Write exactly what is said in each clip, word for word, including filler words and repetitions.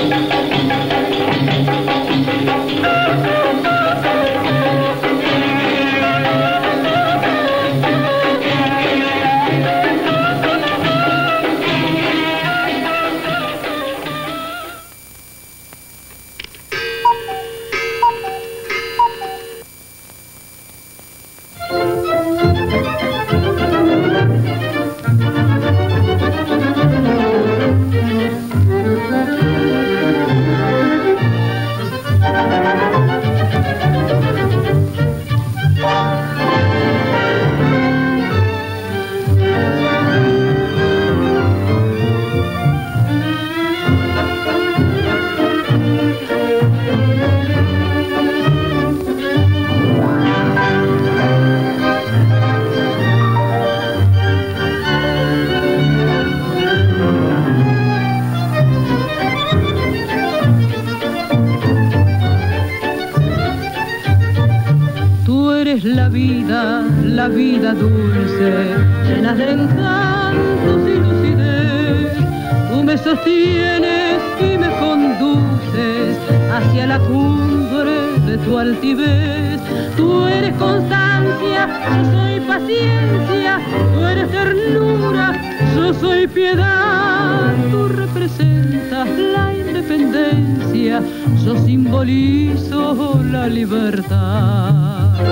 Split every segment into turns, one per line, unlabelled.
La vida, la vida dulce, llena de encantos y lucidez. Tú me sostienes y me conduces hacia la cumbre de tu altivez. Tú eres constancia, yo soy paciencia. Tú eres ternura, yo soy piedad. Tú representas la independencia, yo simbolizo la libertad.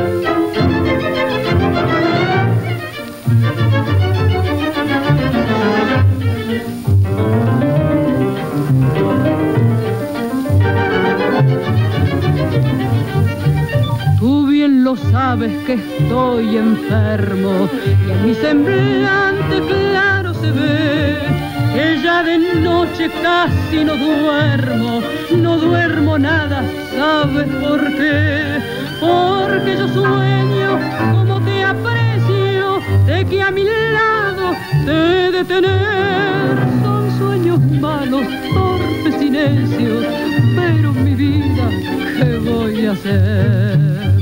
Tú bien lo sabes que estoy enfermo y en mi semblante claro se ve que ya de noche casi no duermo, no duermo nada, ¿sabes por qué? Porque yo sueño como te aprecio, de que a mi lado te he de tener. Son sueños malos, torpes y necios, pero mi vida, ¿qué voy a hacer?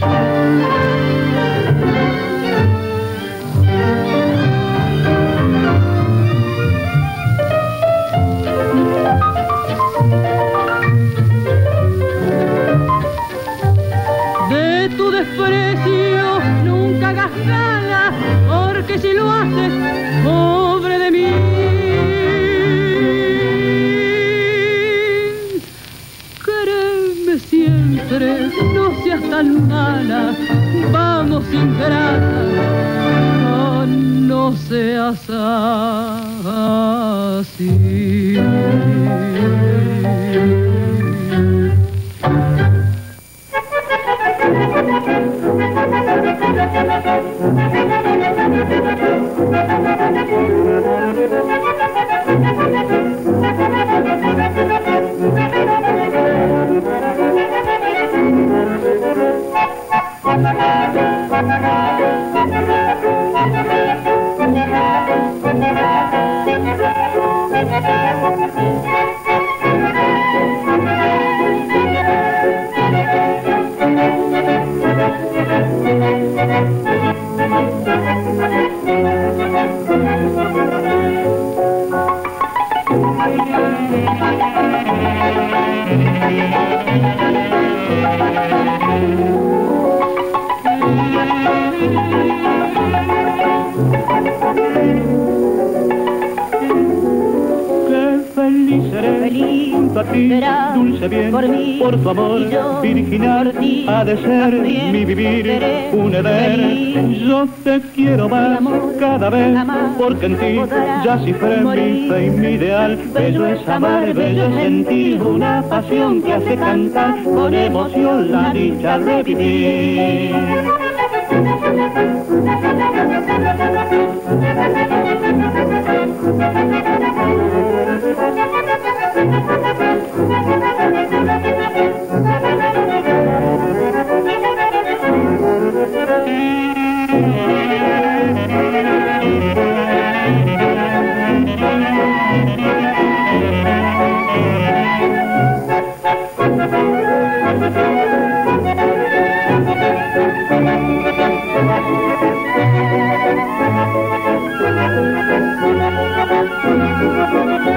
De tu desprecio nunca hagas gala, porque si lo haces, pobre de mí. Quereme siempre, no seas tan mala, vamos ingrata, no, no seas así.
Dulce bien, por, mí, por tu amor yo, virginal, ti, ha de ser mi vivir, un deber. Yo te quiero más cada vez, porque en ti ya cifré mi fe y mi ideal. Bello es amar, bello es sentir una pasión que hace cantar con emoción la dicha de vivir.
Thank you.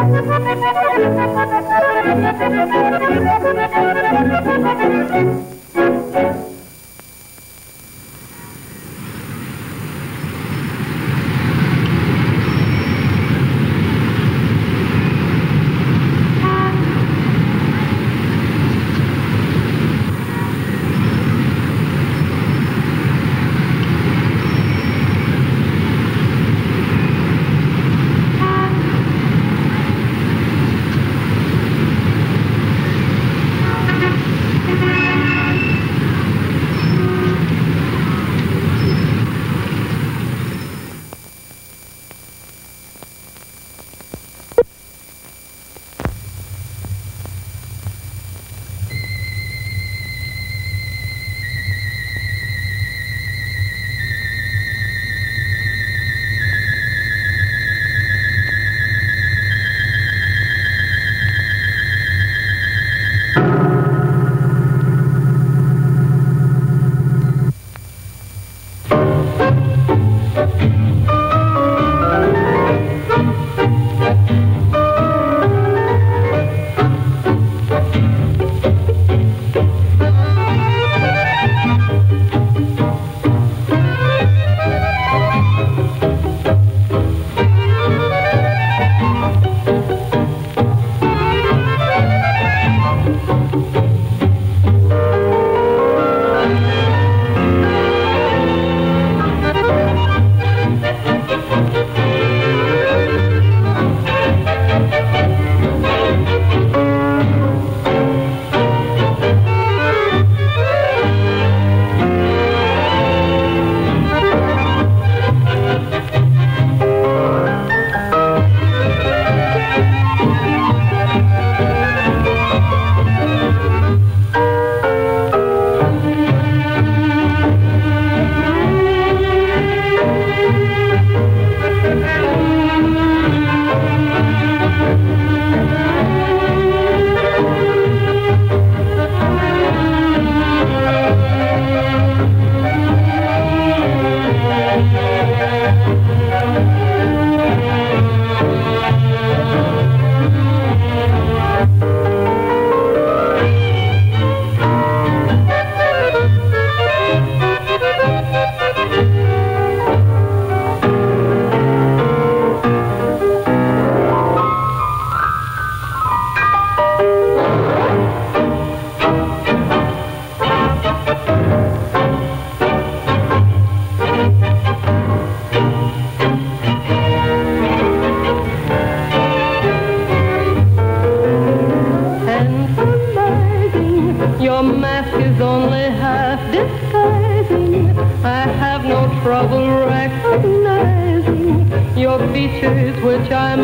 your features which I'm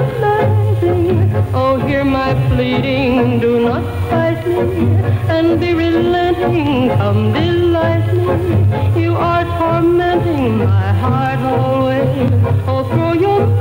idolizing. Oh, hear my pleading, do not fight me, and be relenting, come delight me. You are tormenting my heart always. Oh, throw your